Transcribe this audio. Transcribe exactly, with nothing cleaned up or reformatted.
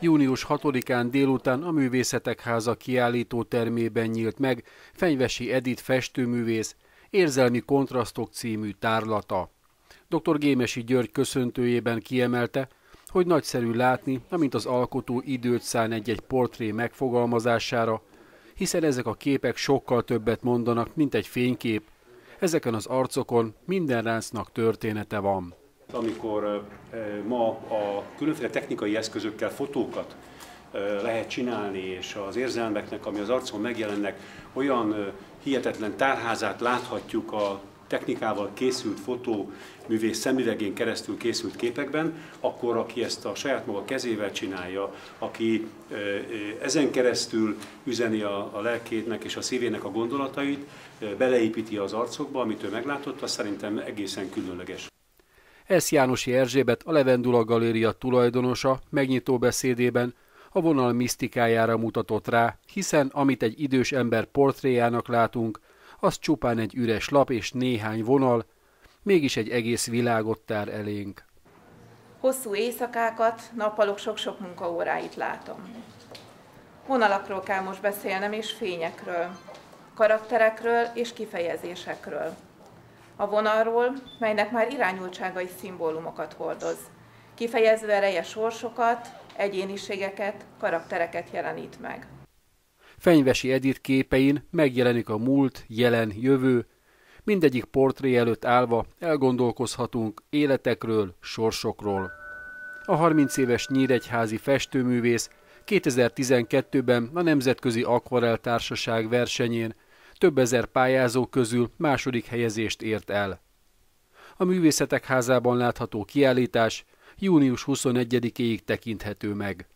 június hatodikán délután a Művészetek Háza kiállítótermében nyílt meg Fenyvesi Edit festőművész Érzelmi kontrasztok című tárlata. dr. Gémesi György köszöntőjében kiemelte, hogy nagyszerű látni, amint az alkotó időt szán egy-egy portré megfogalmazására, hiszen ezek a képek sokkal többet mondanak, mint egy fénykép. Ezeken az arcokon minden ráncnak története van. Amikor ma a különféle technikai eszközökkel fotókat lehet csinálni, és az érzelmeknek, ami az arcon megjelennek, olyan hihetetlen tárházát láthatjuk a technikával készült fotóművész szemüvegén keresztül készült képekben, akkor aki ezt a saját maga kezével csinálja, aki ezen keresztül üzeni a, a lelkének és a szívének a gondolatait, beleépíti az arcokba, amit ő meglátott, az szerintem egészen különleges. Esz Jánosi Erzsébet, a Levendula Galéria tulajdonosa megnyitó beszédében a vonal misztikájára mutatott rá, hiszen amit egy idős ember portréjának látunk, az csupán egy üres lap és néhány vonal, mégis egy egész világot tár elénk. Hosszú éjszakákat, nappalok sok-sok munkaóráit látom. Vonalakról kell most beszélnem, és fényekről, karakterekről és kifejezésekről. A vonalról, melynek már irányultságai szimbólumokat hordoz, kifejező ereje sorsokat, egyéniségeket, karaktereket jelenít meg. Fenyvesi Edit képein megjelenik a múlt, jelen, jövő, mindegyik portré előtt állva elgondolkozhatunk életekről, sorsokról. A harminc éves nyíregyházi festőművész kétezer-tizenkettőben a Nemzetközi Akvarell Társaság versenyén több ezer pályázó közül második helyezést ért el. A Művészetek Házában látható kiállítás június huszonegyedikéig tekinthető meg.